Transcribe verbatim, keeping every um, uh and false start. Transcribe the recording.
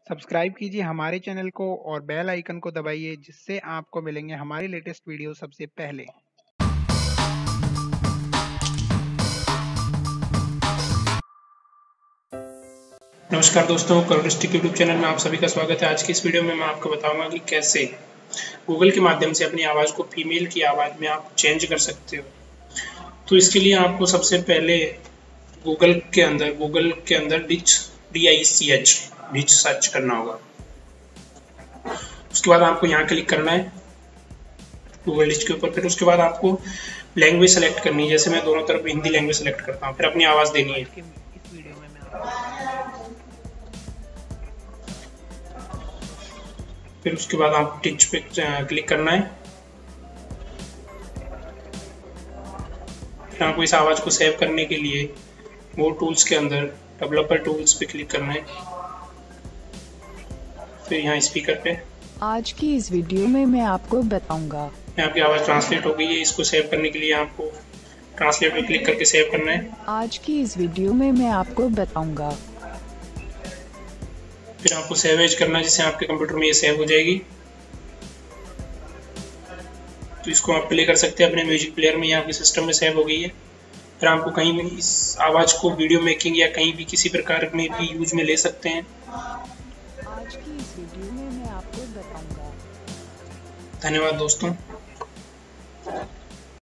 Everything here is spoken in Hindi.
सब्सक्राइब कीजिए हमारे चैनल को और बेल आइकन को दबाइए जिससे आपको मिलेंगे हमारे लेटेस्ट वीडियो सबसे पहले। नमस्कार दोस्तों, करोडिस्टिक यूट्यूब चैनल में आप सभी का स्वागत है। आज की इस वीडियो में मैं आपको बताऊंगा कि कैसे गूगल के माध्यम से अपनी आवाज़ को फीमेल की आवाज़ में आप चेंज कर सकते हो। तो इसके लिए आपको सबसे पहले गूगल के अंदर गूगल के अंदर डिच डी आई सी एच डिच सर्च करना होगा। उसके बाद आपको यहाँ क्लिक करना है गूगल डिच के ऊपर। फिर उसके बाद आपको लैंग्वेज सेलेक्ट करनी है। जैसे मैं दोनों तरफ हिंदी लैंग्वेज सेलेक्ट करता हूँ। फिर अपनी आवाज़ देनी है। इस वीडियो में मैं फिर उसके बाद आप टिच पे क्लिक करना है। फिर आपको इस आवाज़ को सेव करने के लिए वो टूल्स के अंदर डेवलपर टूल्स पे क्लिक करना है। फिर यहाँ स्पीकर पे आज की इस वीडियो में मैं आपको बताऊंगा। आपकी आवाज़ ट्रांसलेट हो गई है। इसको सेव करने के लिए आपको ट्रांसलेट पे क्लिक करके सेव करना है। आज की इस वीडियो में मैं आपको बताऊंगा। फिर आपको सेव एज करना है जिससे आपके कंप्यूटर में ये सेव हो जाएगी। तो इसको आप प्ले कर सकते हैं अपने म्यूजिक प्लेयर में या आपके सिस्टम में सेव हो गई है। फिर आपको कहीं भी इस आवाज़ को वीडियो मेकिंग या कहीं भी किसी प्रकार में भी यूज में ले सकते हैं। आज की इस वीडियो में मैं आपको बताऊंगा। धन्यवाद दोस्तों।